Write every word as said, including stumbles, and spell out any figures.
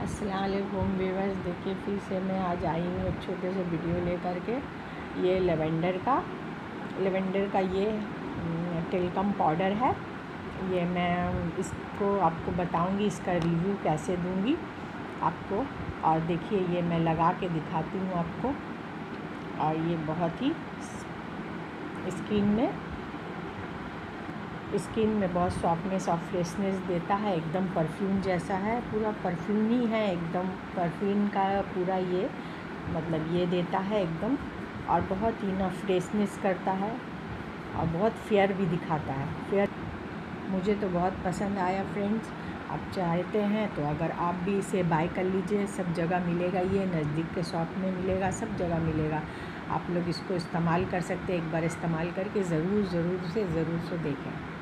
अस्सलाम वालेकुम व्यूअर्स। देखिए फिर से मैं आज आई हूँ एक छोटे से वीडियो लेकर के। ये लेवेंडर का लेवेंडर का ये टेल्कम पाउडर है। ये मैं इसको आपको बताऊंगी, इसका रिव्यू कैसे दूंगी आपको। और देखिए ये मैं लगा के दिखाती हूँ आपको। और ये बहुत ही स्किन में स्किन में बहुत सॉफ्टनेस और फ्रेशनेस देता है। एकदम परफ्यूम जैसा है, पूरा परफ्यूम ही है, एकदम परफ्यूम का पूरा ये मतलब ये देता है एकदम। और बहुत ही ना फ्रेशनेस करता है और बहुत फेयर भी दिखाता है। फेयर मुझे तो बहुत पसंद आया फ्रेंड्स। आप चाहते हैं तो अगर आप भी इसे बाय कर लीजिए, सब जगह मिलेगा, ये नज़दीक के शॉप में मिलेगा, सब जगह मिलेगा। आप लोग इसको इस्तेमाल कर सकते हैं। एक बार इस्तेमाल करके ज़रूर ज़रूर से ज़रूर से देखें।